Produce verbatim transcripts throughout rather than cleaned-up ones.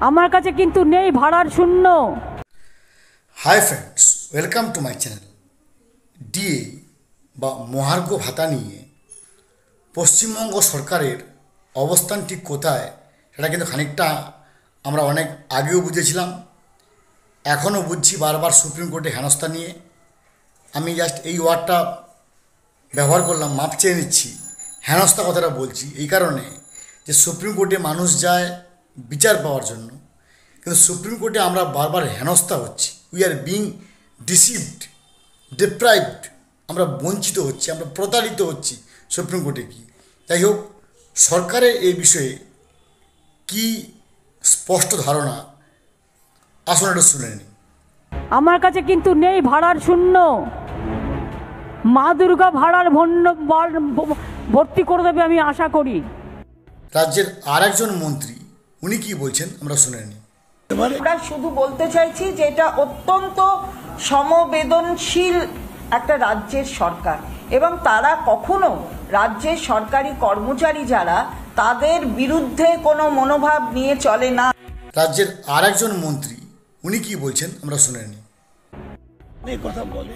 আমার কাছে কিন্তু নেই ভাড়ার শূন্য। Hi friends, welcome to my channel. D A বা মহার্ঘ ভাতা নিয়ে পশ্চিমবঙ্গ সরকারের অবস্থান ঠিক কোথায় সেটা কিন্তু খানিকটা আমরা অনেক আগেও বুঝেছিলাম, এখনও বুঝছি বারবার সুপ্রিম কোর্টে হেনস্থা নিয়ে। আমি জাস্ট এই ওয়ার্ডটা ব্যবহার করলাম, মাপ চেয়ে নিচ্ছি। হেনস্থা কথাটা বলছি এই কারণে যে সুপ্রিম কোর্টে মানুষ যায় বিচার পাওয়ার জন্য, কিন্তু সুপ্রিম কোর্টে আমরা বারবার হেনস্থা হচ্ছি। We are being deceived, deprived, আমরা বঞ্চিত হচ্ছি, আমরা প্রতারিত হচ্ছি সুপ্রিম কোর্টে কি। যাই হোক, সরকারের এই বিষয়ে কি স্পষ্ট ধারণা, আসুন এটা শুনে নিই। আমার কাছে কিন্তু নেই ভাড়ার শূন্য। মা দুর্গা ভাড়ার ভর্তি করে দেবে আমি আশা করি। রাজ্যের আর একজন মন্ত্রী উনি কি বলছেন আমরা শুনে নিই। আমরা শুধু বলতে চাইছি যে এটা অত্যন্ত সমবেদনশীল একটা রাজ্যের সরকার, এবং তারা কখনো রাজ্যের সরকারি কর্মচারী যারা তাদের বিরুদ্ধে কোনো মনোভাব নিয়ে চলে না। রাজ্যের আর একজন মন্ত্রী উনি কি বলছেন আমরা শুনে নিই। এই কথা বলে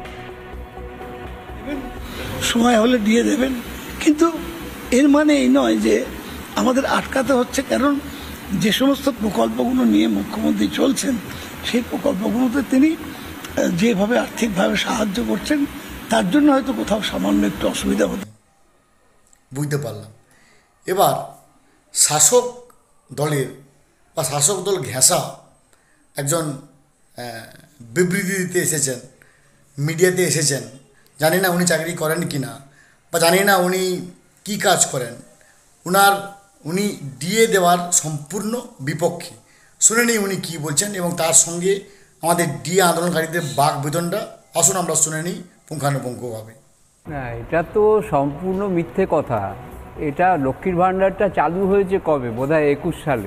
সময় হলে দিয়ে দেবেন, কিন্তু এর মানে এই নয় যে আমাদের আটকাতে হচ্ছে। কারণ যে সমস্ত প্রকল্পগুলো নিয়ে মুখ্যমন্ত্রী চলছেন সেই প্রকল্পগুলোতে তিনি যেভাবে আর্থিকভাবে সাহায্য করছেন তার জন্য হয়তো কোথাও সামান্য একটু অসুবিধা হতে বুঝতে পারলাম। এবার শাসক দলের বা শাসক দল ঘেঁষা একজন বিবৃতি দিতে এসেছেন, মিডিয়াতে এসেছেন। জানি না উনি চাকরি করেন কি না, বা জানি না উনি কি কাজ করেন। উনার উনি ডিএ দেওয়ার সম্পূর্ণ বিপক্ষে। শুনে নিই উনি কী বলছেন এবং তার সঙ্গে আমাদের ডিএ আন্দোলনকারীদের বাক বেদনটা আসুন আমরা শুনে নিই পুঙ্খানুপুঙ্খভাবে। না, এটা তো সম্পূর্ণ মিথ্যে কথা। এটা লক্ষ্মীর ভাণ্ডারটা চালু হয়েছে কবে? বোধহয় একুশ সালে।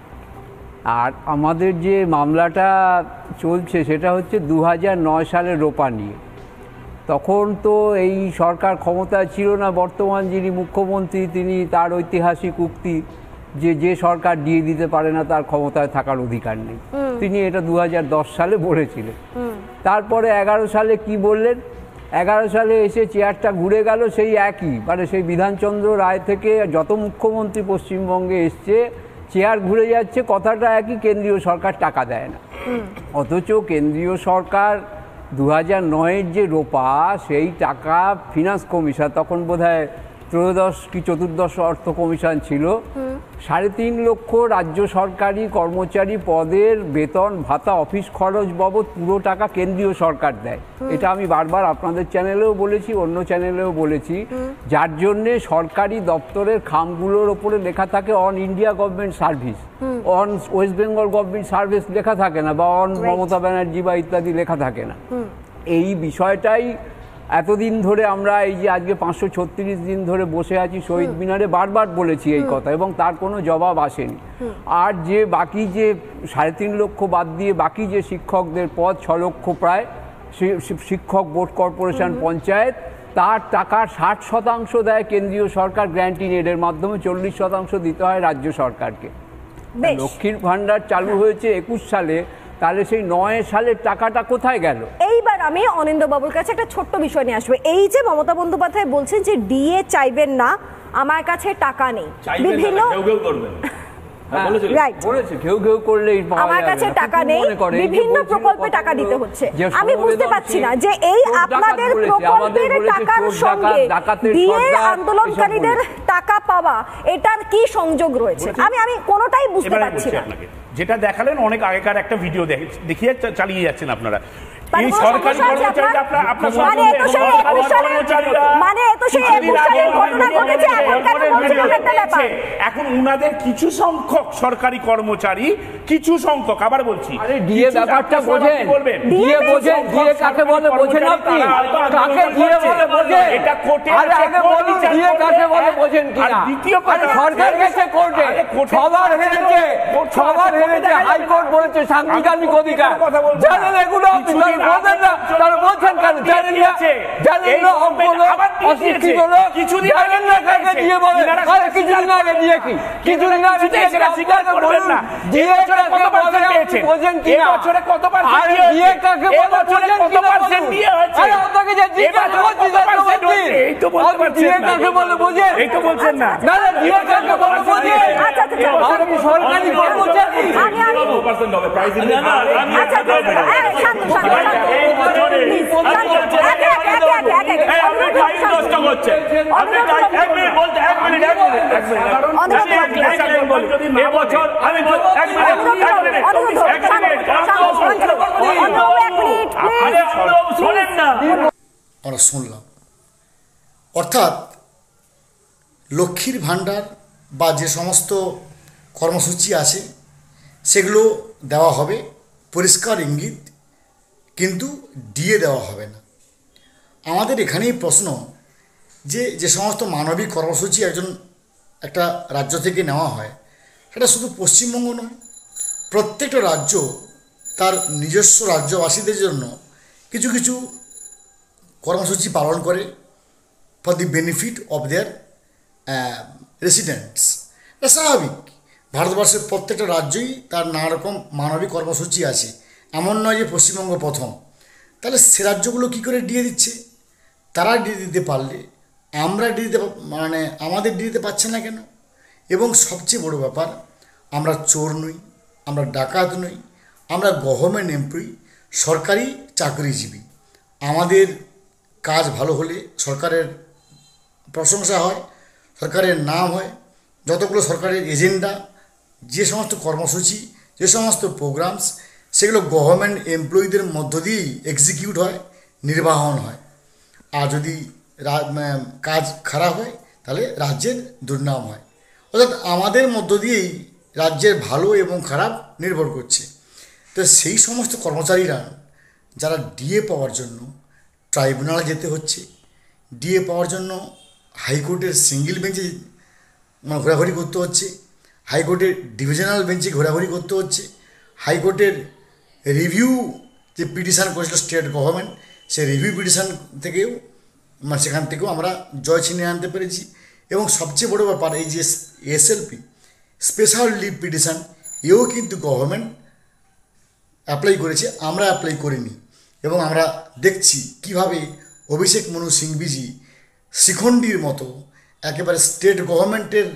আর আমাদের যে মামলাটা চলছে সেটা হচ্ছে দু হাজার নয় সালের রোপা নিয়ে। তখন তো এই সরকার ক্ষমতায় ছিল না। বর্তমান যিনি মুখ্যমন্ত্রী তিনি, তার ঐতিহাসিক উক্তি যে যে সরকার দিয়ে দিতে পারে না তার ক্ষমতায় থাকার অধিকার নেই, তিনি এটা দু হাজার দশ সালে বলেছিলেন। তারপরে এগারো সালে কি বললেন? এগারো সালে এসে চেয়ারটা ঘুরে গেল সেই একই, মানে সেই বিধানচন্দ্র রায় থেকে যত মুখ্যমন্ত্রী পশ্চিমবঙ্গে এসছে চেয়ার ঘুরে যাচ্ছে, কথাটা একই, কেন্দ্রীয় সরকার টাকা দেয় না। অথচ কেন্দ্রীয় সরকার দু হাজার নয়ের যে রোপা সেই টাকা ফিনান্স কমিশন, তখন বোধহয় ত্রয়োদশ কি চতুর্দশ অর্থ কমিশন ছিল, সাড়ে তিন লক্ষ রাজ্য সরকারি কর্মচারী পদের বেতন ভাতা অফিস খরচ বাবদ পুরো টাকা কেন্দ্রীয় সরকার দেয়। এটা আমি বারবার আপনাদের চ্যানেলেও বলেছি, অন্য চ্যানেলেও বলেছি। যার জন্যে সরকারি দপ্তরের খামগুলোর ওপরে লেখা থাকে on India government service, on West Bengal government service লেখা থাকে না, বা অন মমতা ব্যানার্জি বা ইত্যাদি লেখা থাকে না। এই বিষয়টাই এতদিন ধরে আমরা এই যে আজকে পাঁচশো ছত্রিশ দিন ধরে বসে আছি শহীদ মিনারে বারবার বলেছি এই কথা, এবং তার কোনো জবাব আসেনি। আর যে বাকি যে সাড়ে তিন লক্ষ বাদ দিয়ে বাকি যে শিক্ষকদের পদ ছ লক্ষ প্রায়, শিক্ষক বোর্ড কর্পোরেশন পঞ্চায়েত, তার টাকার ষাট শতাংশ দেয় কেন্দ্রীয় সরকার গ্র্যান্ট ইন এডের মাধ্যমে, চল্লিশ শতাংশ দিতে হয় রাজ্য সরকারকে। লক্ষ্মীর ভাণ্ডার চালু হয়েছে একুশ সালে, তাহলে সেই নয় সালের টাকাটা কোথায় গেল? এইবার আমি অনিন্দ্যবাবুর কাছে একটা ছোট্ট বিষয় নিয়ে আসবো। এই যে মমতা বন্দ্যোপাধ্যায় বলছেন যে ডিএ চাইবেন না, আমার কাছে টাকা নেই, বিভিন্ন আমার কাছে টাকা নেই, বিভিন্ন প্রকল্পে টাকা দিতে হচ্ছে। আমি বুঝতে পারছি না যে এই আপনাদের প্রকল্পের টাকার সঙ্গে ডিএ আন্দোলনকারীদের টাকা পাওয়া এটার কি সংযোগ রয়েছে? আমি আমি কোনোটাই বুঝতে পারছি না। যেটা দেখালেন অনেক আগেকার একটা ভিডিও দেখিয়ে চালিয়ে যাচ্ছেন আপনারা। এই সরকারি কর্মচারীরা আপনারা আপনারা মানে এত সেই একুশ সালের মানে এত সেই একুশ সালের ঘটনা ঘটেছে, এখন কেন বলছেন একটা ব্যাপার? এখন উনাদের কিছু সংখ্যক সরকারি কর্মচারী, কিছু সংখ্যক, আবার বলছি, আরে ডিএ ব্যাপারটা বোঝেন, ডিএ বোঝেন, ডিএ কাকে বলে বোঝেন আপনি? কাকে ডিএ বলে বোঝেন? এটা কোর্টে আরে আগে বলুন ডিএ কাকে বলে বোঝেন কিনা। দ্বিতীয় কথা, সরকার গেছে কোর্টে, সবার হেরেছে, সবার লেগেছে, হাইকোর্ট বলেছে সাংবিধানিক অধিকার, জানেন এগুলো আপনি বলবেন না, তারা বলছেন কেন? জানেন না, জানেন না অশিক্ষিত লোক, জানেন না কাকে দিয়ে বলে, আরে কিছুদিন আগে দিয়ে কি কিছুদিন আগে দিয়ে আপনাকে বলুন না দিয়ে কাকে বলে আপনি বোঝেন কি না? আর দিয়ে কাকে বলে বোঝেন কি না? আরে আপনাকে যে জিজ্ঞাসা করছি এই তো বলতে পারছেন না, দিয়ে কাকে বলে বোঝেন এই তো বলছেন না, না না দিয়ে কাকে বলে বোঝেন? আচ্ছা আচ্ছা আপনি সরকারি কর্মচারী, আমি আমি পার্সেন্ট হবে প্রাইস দিন। আচ্ছা আচ্ছা এই শান্ত শান্ত এই বছরে আগে আগে আগে আগে এই আপনি টাইম নষ্ট করছেন, আপনি এক মিনিট বলতে এক মিনিট এক মিনিট এক মিনিট কারণ যদি না বছর আমি এক মিনিট এক মিনিট এক মিনিট আরে শুনেন না, আমরা শুনলাম। অর্থাৎ লক্ষ্মীর ভাণ্ডার বা যে সমস্ত কর্মসূচি আছে সেগুলো দেওয়া হবে, পরিষ্কার ইঙ্গিত, কিন্তু দিয়ে দেওয়া হবে না। আমাদের এখানেই প্রশ্ন যে যে সমস্ত মানবিক কর্মসূচি একজন একটা রাজ্য থেকে নেওয়া হয়, সেটা শুধু পশ্চিমবঙ্গ নয়, প্রত্যেকটা রাজ্য তার নিজস্ব রাজ্যবাসীদের জন্য কিছু কিছু কর্মসূচি পালন করে for the benefit of their residents. এটা স্বাভাবিক, ভারতবর্ষের প্রত্যেকটা রাজ্যই তার নানা রকম মানবিক কর্মসূচি আছে, এমন নয় যে পশ্চিমবঙ্গ প্রথম। তাহলে সে রাজ্যগুলো কী করে দিয়ে দিচ্ছে? তারা দিয়ে দিতে পারলে আমরা দিয়ে দিতে মানে আমাদের দিয়ে দিতে পারছে না কেন? এবং সবচেয়ে বড় ব্যাপার, আমরা চোর নই, আমরা ডাকাত নই, আমরা গভর্নমেন্ট এমপ্লয়ি, সরকারি চাকরিজীবী। আমাদের কাজ ভালো হলে সরকারের প্রশংসা হয়, সরকারের নাম হয়, যতগুলো সরকারের এজেন্ডা, যে সমস্ত কর্মসূচি, যে সমস্ত প্রোগ্রামস, সেগুলো গভর্নমেন্ট এমপ্লয়িদের মধ্য দিয়েই এক্সিকিউট হয়, নির্বাহন হয়। আর যদি কাজ খারাপ হয় তাহলে রাজ্যের দুর্নাম হয়। অর্থাৎ আমাদের মধ্য দিয়েই রাজ্যের ভালো এবং খারাপ নির্ভর করছে। তো সেই সমস্ত কর্মচারীরা যারা ডিএ পাওয়ার জন্য ট্রাইব্যুনালে যেতে হচ্ছে, ডিএ পাওয়ার জন্য হাইকোর্টের সিঙ্গেল বেঞ্চে মানে ঘোরাঘুরি করতে হচ্ছে, হাইকোর্টের ডিভিশনাল বেঞ্চে ঘোরাঘুরি করতে হচ্ছে, হাইকোর্টের রিভিউ যে পিটিশান করেছিল স্টেট গভর্নমেন্ট, সেই রিভিউ পিটিশান থেকেও মানে সেখান থেকেও আমরা জয় ছিনিয়ে আনতে পেরেছি। এবং সবচেয়ে বড় ব্যাপার, এই যে এসএলপি স্পেশাল লিভ পিটিশান, এও কিন্তু গভর্নমেন্ট অ্যাপ্লাই করেছে, আমরা অ্যাপ্লাই করিনি। এবং আমরা দেখছি কিভাবে অভিষেক মনু সিংভিজি শিখণ্ডীর মতো একেবারে স্টেট গভর্নমেন্টের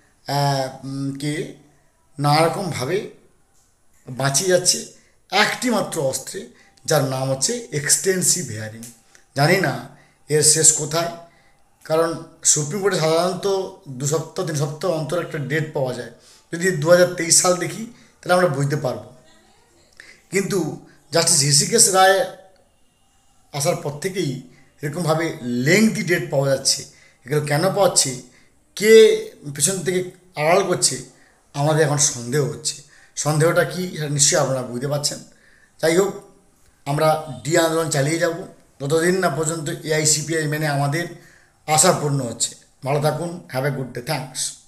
কে নানারকমভাবে বাঁচিয়ে যাচ্ছে একটি মাত্র অস্ত্রে, যার নাম হচ্ছে এক্সটেন্সিভ হেয়ারিং। জানি না এর শেষ কোথায়, কারণ সুপ্রিম কোর্টে সাধারণত দু সপ্তাহ তিন সপ্তাহ অন্তর একটা ডেট পাওয়া যায়। যদি দু হাজার তেইশ সাল দেখি তাহলে আমরা বুঝতে পারবো। কিন্তু জাস্টিস হৃষিকেশ রায় আসার পর থেকেই এরকমভাবে লেংথি ডেট পাওয়া যাচ্ছে। এগুলো কেন পাচ্ছে, কে পেছন থেকে আড়াল করছে, আমাদের এখন সন্দেহ হচ্ছে। সন্দেহটা কি সেটা নিশ্চয়ই আপনারা বুঝতে পারছেন। যাই হোক, আমরা ডি আন্দোলন চালিয়ে যাব যতদিন না পর্যন্ত এআইসিপিআই মেনে আমাদের আশা পূর্ণ হচ্ছে। ভালো থাকুন, have a good day, thanks.